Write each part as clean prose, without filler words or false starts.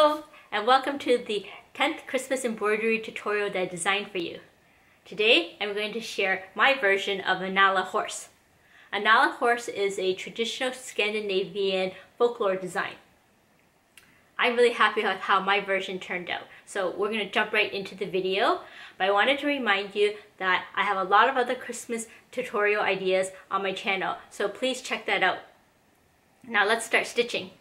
Hello, and welcome to the 10th Christmas embroidery tutorial that I designed for you. Today, I'm going to share my version of a Nalla horse. A Nalla horse is a traditional Scandinavian folklore design. I'm really happy with how my version turned out, so we're going to jump right into the video. But I wanted to remind you that I have a lot of other Christmas tutorial ideas on my channel, so please check that out. Now let's start stitching.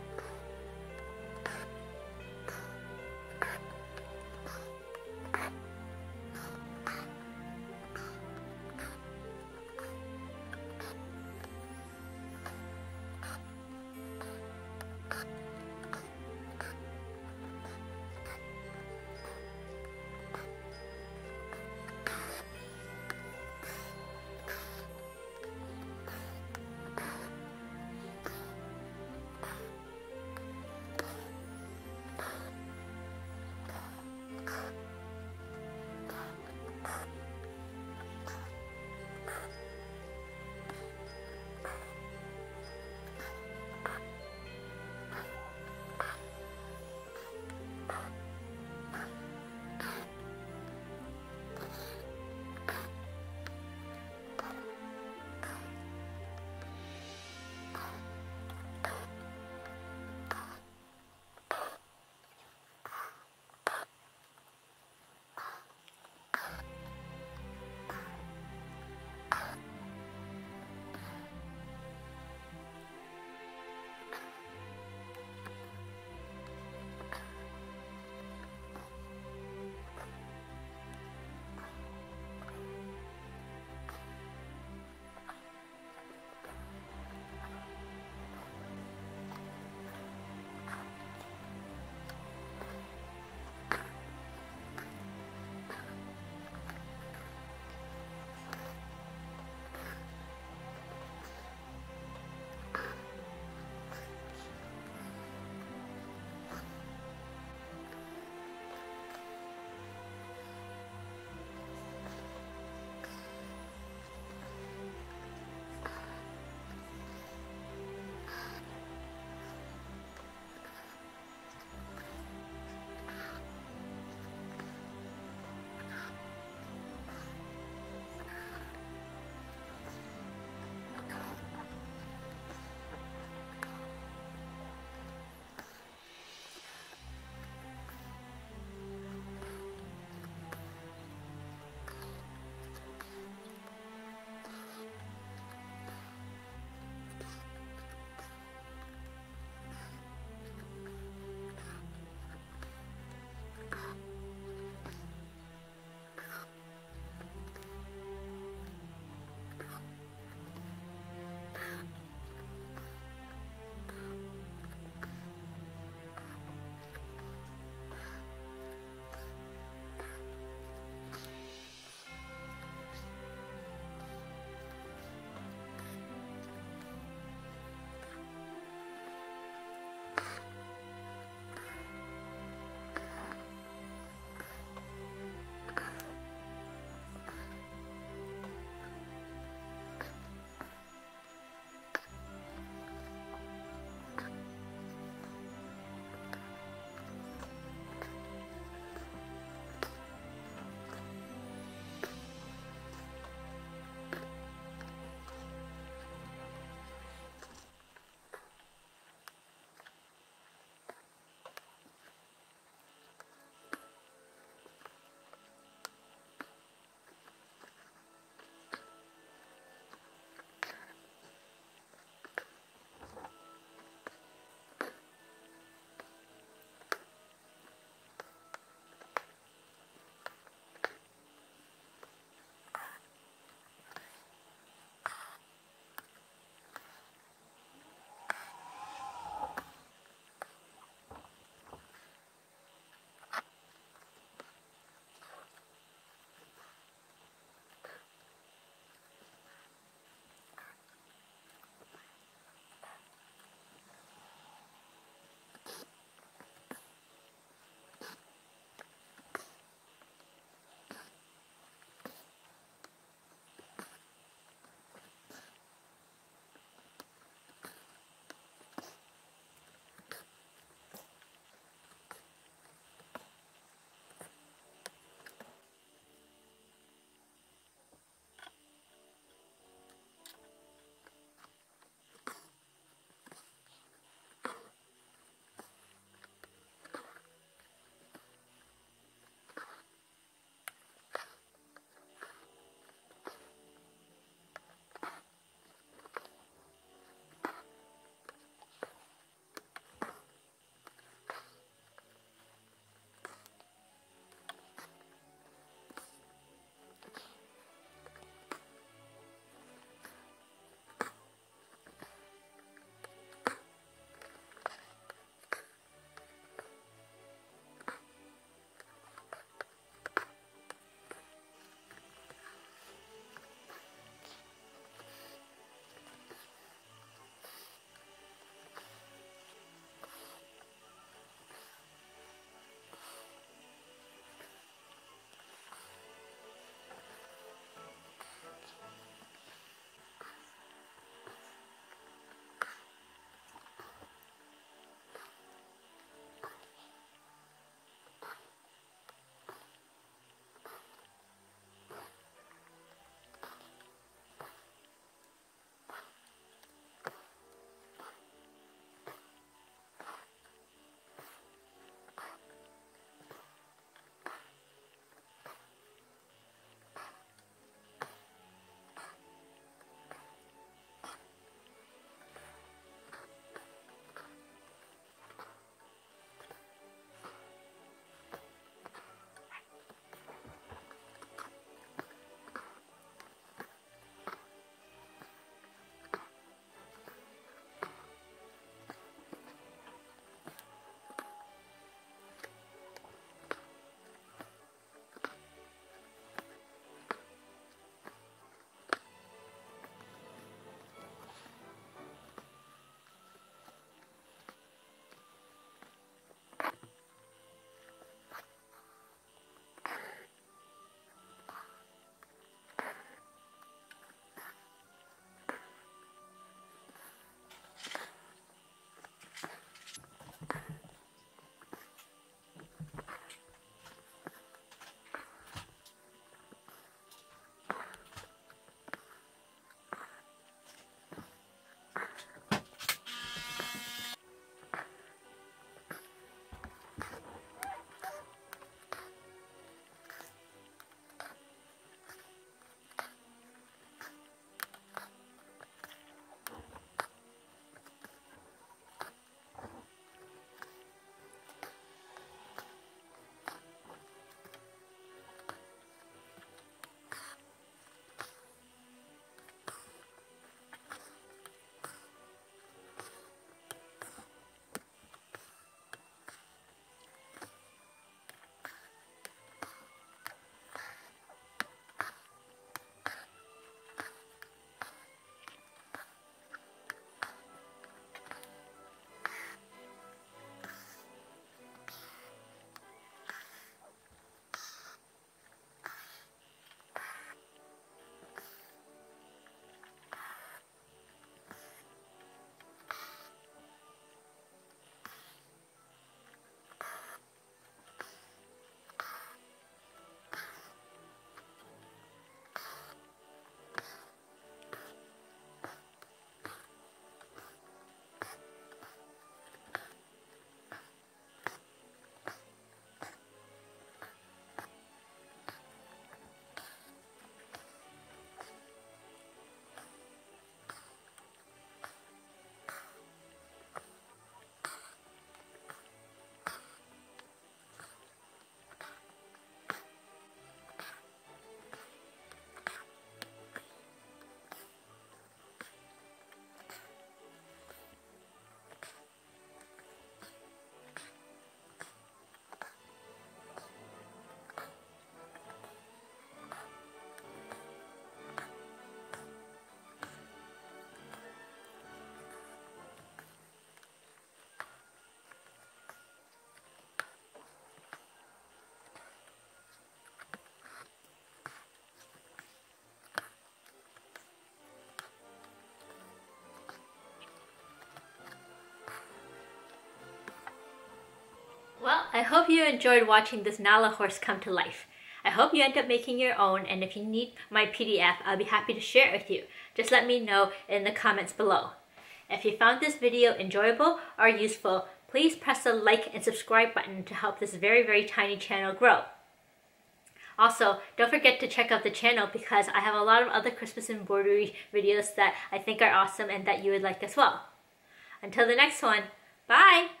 I hope you enjoyed watching this Nala horse come to life. I hope you end up making your own, and if you need my PDF, I'll be happy to share it with you. Just let me know in the comments below. If you found this video enjoyable or useful, please press the like and subscribe button to help this very, very tiny channel grow. Also, don't forget to check out the channel because I have a lot of other Christmas embroidery videos that I think are awesome and that you would like as well. Until the next one, bye!